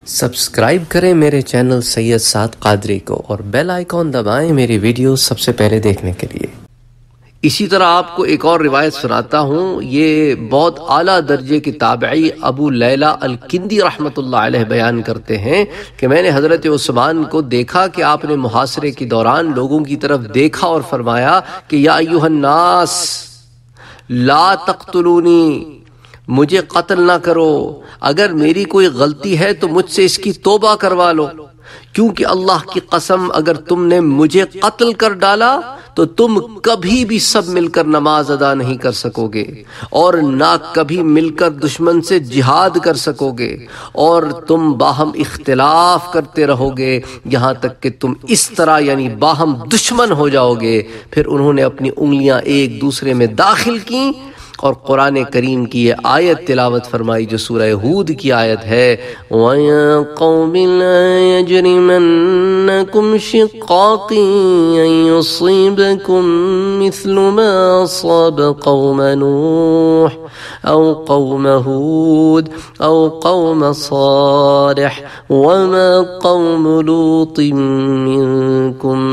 Subscribe کریں میرے channel سید سعد قادری کو اور بیل آئیکن دبائیں میری ویڈیو سب سے پہلے دیکھنے کے لیے۔ اسی طرح آپ کو ایک اور روایت سناتا ہوں، یہ بہت اعلیٰ درجے کی تابعی ابو لیلہ الکندی رحمۃ اللہ علیہ بیان کرتے ہیں کہ میں نے حضرت عثمان کو دیکھا کہ آپ نے محاصرے کے دوران لوگوں کی طرف دیکھا اور فرمایا کہ یا ایھا الناس لا تقتلونی، مجھے قتل نہ کرو، اگر میری کوئی غلطی ہے تو مجھ سے اس کی توبہ کروا لو، کیونکہ اللہ کی قسم اگر تم نے مجھے قتل کر ڈالا تو تم کبھی بھی سب مل کر نماز ادا نہیں کر سکو گے، اور نہ کبھی مل کر دشمن سے جہاد کر سکو گے، اور تم باہم اختلاف کرتے رہو گے یہاں تک کہ تم اس طرح یعنی باہم دشمن ہو جاؤ گے۔ پھر انہوں نے اپنی انگلیاں ایک دوسرے میں داخل کیں اور قرآن کریم کی یہ آیت تلاوت فرمائی جو سورہ ہود کی آیت ہے، وَيَا قَوْمِ لَا يَجْرِمَنَّكُمْ شِقَاقِي أَن يُصِيبَكُم مِّثْلُ مَا أَصَابَ قَوْمَ نُوحٍ أَوْ قَوْمَ هُودٍ أَوْ قَوْمَ صَالِحٍ وَمَا قَوْمُ لُوطٍ مِّنكُم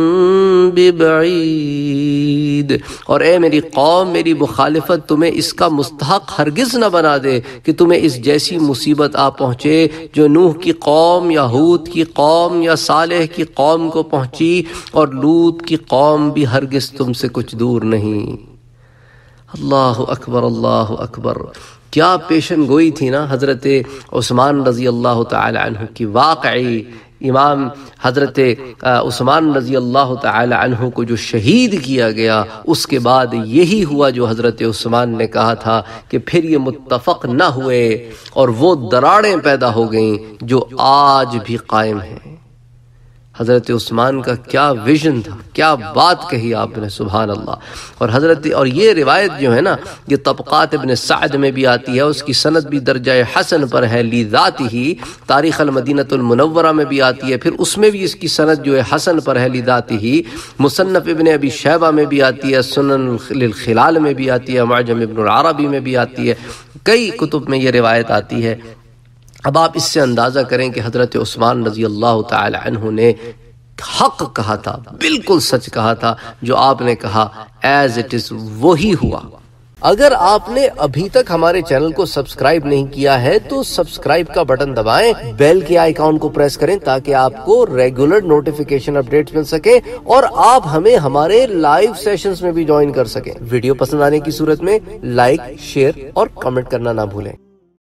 بِبَعِيدٍ۔ اور اے میری قوم، میری مخالفت تمہیں اس کا مستحق ہرگز نہ بنا دے کہ تمہیں اس جیسی مصیبت آ پہنچے جو نوح کی قوم یا ہود کی قوم یا صالح کی قوم کو پہنچی، اور لوط کی قوم بھی ہرگز تم سے کچھ دور نہیں۔ اللہ اکبر، اللہ اکبر، کیا پیشن گوئی تھی نا حضرت عثمان رضی اللہ تعالی عنہ کی۔ واقعی امام حضرت عثمان رضی اللہ تعالی عنہ کو جو شہید کیا گیا، اس کے بعد یہی ہوا جو حضرت عثمان نے کہا تھا کہ پھر یہ متفق نہ ہوئے اور وہ دراڑیں پیدا ہو گئیں جو آج بھی قائم ہیں۔ حضرت عثمان کا کیا ویژن تھا، کیا بات کہی آپ نے، سبحان اللہ۔ اور یہ روایت جو ہے نا، یہ طبقات ابن سعد میں بھی آتی ہے، اس کی سند بھی درجہ حسن پر ہے لذاتہ، تاریخ المدینۃ المنورہ میں بھی آتی ہے، پھر اس میں بھی اس کی سند جو ہے حسن پر ہے لذاتہ، مصنف ابن ابی شیبہ میں بھی آتی ہے، سنن للخلال میں بھی آتی ہے، معجم ابن العربی میں بھی آتی ہے، کئی کتب میں یہ روایت آتی ہے۔ اب آپ اس سے اندازہ کریں کہ حضرت عثمان رضی اللہ تعالی عنہ نے حق کہا تھا، بالکل سچ کہا تھا جو آپ نے کہا، ایز اٹ از وہی ہوا۔ اگر آپ نے ابھی تک ہمارے چینل کو سبسکرائب نہیں کیا ہے تو سبسکرائب کا بٹن دبائیں، بیل کے آئیکن کو پریس کریں تاکہ آپ کو ریگولر نوٹیفیکیشن اپڈیٹس مل سکے اور آپ ہمیں ہمارے لائیو سیشنز میں بھی جوائن کر سکیں۔ ویڈیو پسند آنے کی صورت میں لائک، شیئر اور کمنٹ کرنا نہ بھولیں۔